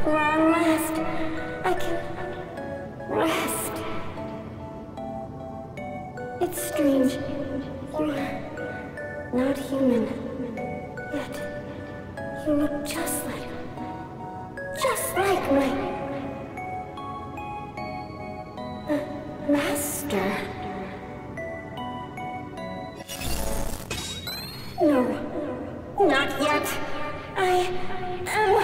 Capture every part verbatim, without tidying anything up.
long last, I can rest. It's strange. You're not human. Yet, you look just like... just like my... Uh, master. No, not yet. I am...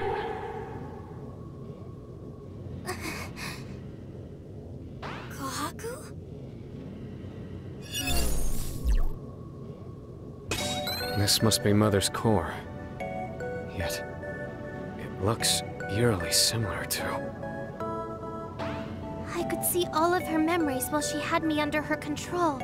Kohaku? This must be Mother's core. Yet, it looks eerily similar to... I could see all of her memories while she had me under her control.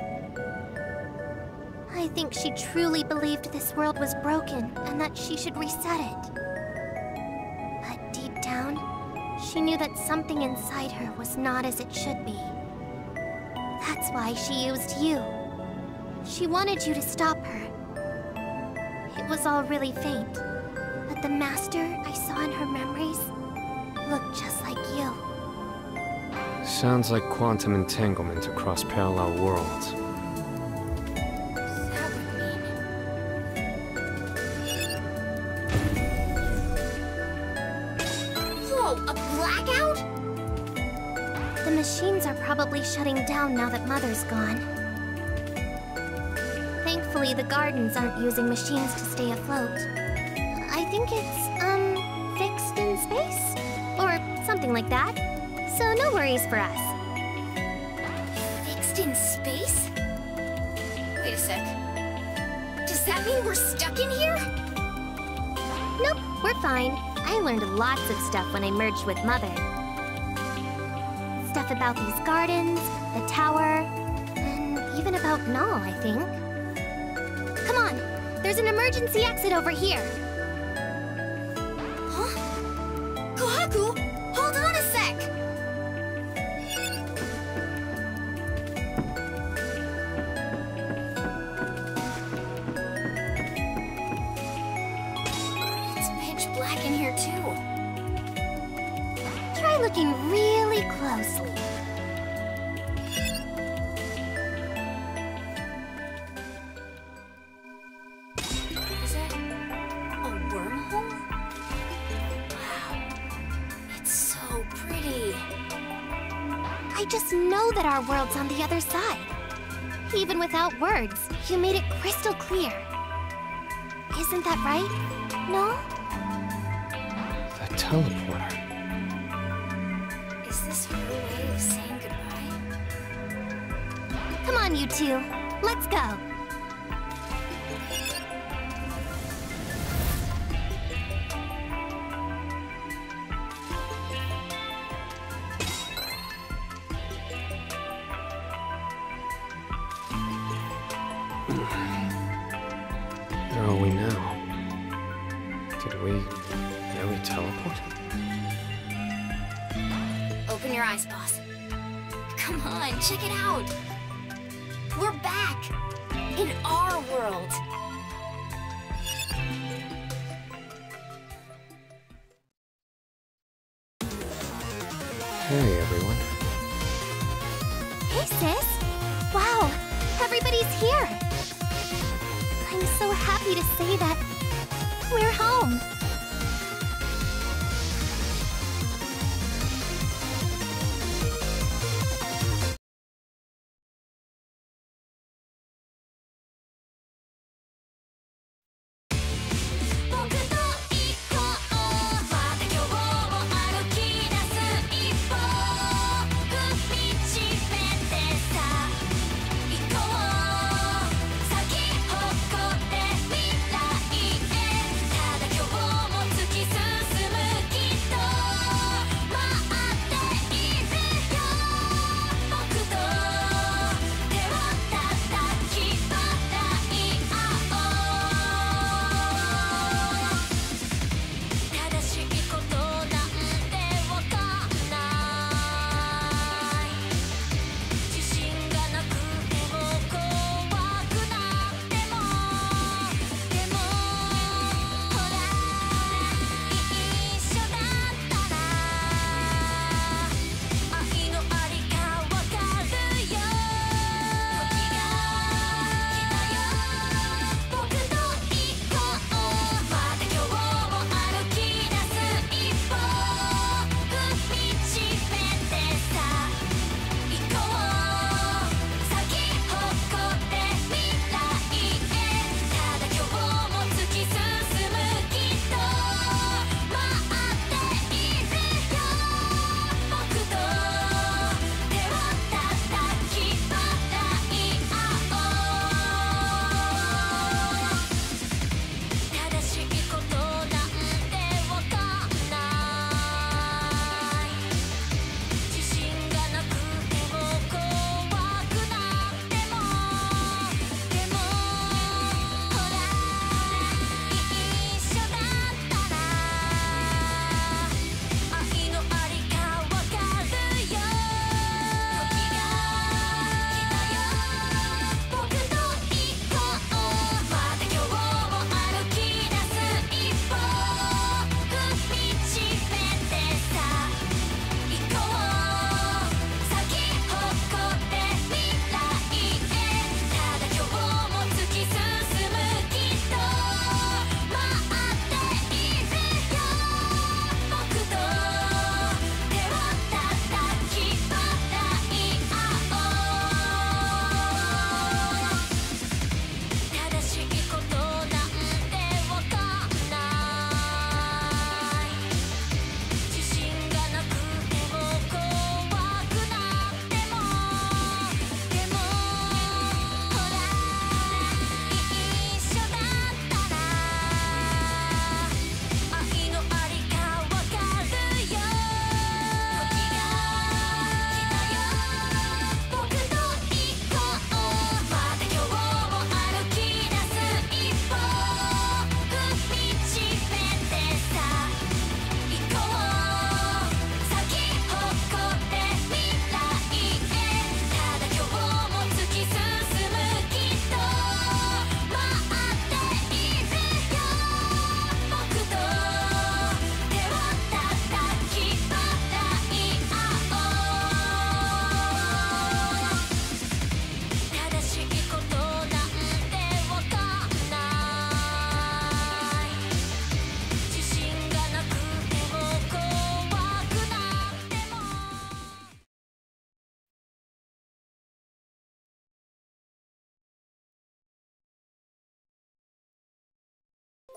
I think she truly believed this world was broken and that she should reset it. But deep down, she knew that something inside her was not as it should be. That's why she used you. She wanted you to stop her. It was all really faint, but the master I saw in her memories looked just like you. Sounds like quantum entanglement across parallel worlds. Machines are probably shutting down now that Mother's gone. Thankfully, the gardens aren't using machines to stay afloat. I think it's, um, fixed in space? Or something like that. So no worries for us. Fixed in space? Wait a sec. Does that mean we're stuck in here? Nope, we're fine. I learned lots of stuff when I merged with Mother. Stuff about these gardens, the tower, and even about Null, I think. Come on, there's an emergency exit over here. Huh? Kohaku, hold on a sec! It's pitch black in here too. Try looking really closely. Is that a wormhole? Wow, it's so pretty. I just know that our world's on the other side. Even without words, you made it crystal clear. Isn't that right, Null? The teleporter. Is this her way of saying goodbye? Come on, you two. Let's go. Where are we now? Did we really teleport? Open your eyes, boss. Come on, check it out. We're back in our world. Hey, everyone. Hey, sis. Wow, everybody's here. I'm so happy to say that we're home.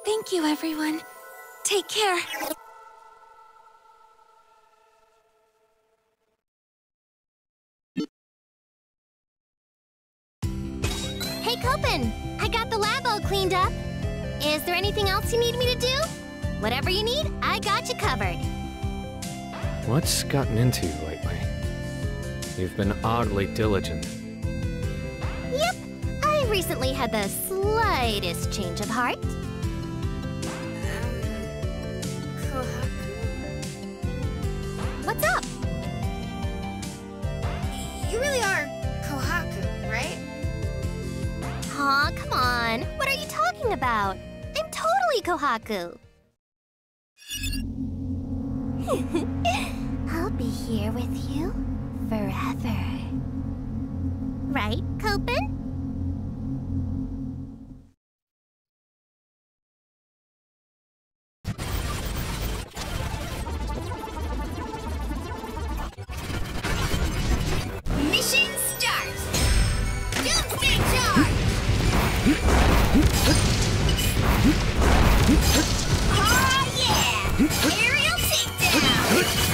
Thank you, everyone. Take care. Hey, Copen! I got the lab all cleaned up. Is there anything else you need me to do? Whatever you need, I got you covered. What's gotten into you lately? You've been oddly diligent. Yep, I recently had the slightest change of heart. What's up? You really are Kohaku, right? Aw, come on. What are you talking about? I'm totally Kohaku. I'll be here with you forever. Right, Copen? Mission start! Doomsday charge! Oh yeah! Aerial takedown!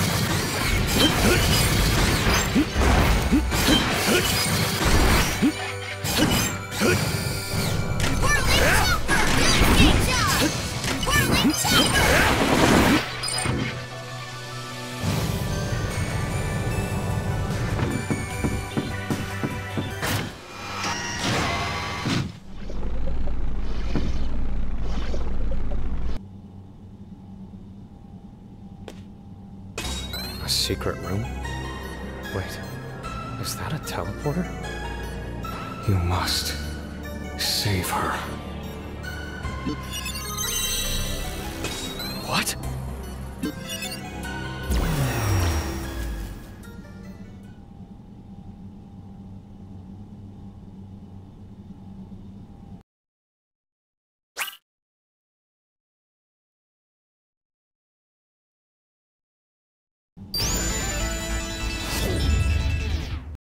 Whirling chopper! Doomsday charge! Whirling chopper! A secret room? Wait, is that a teleporter? You must save her.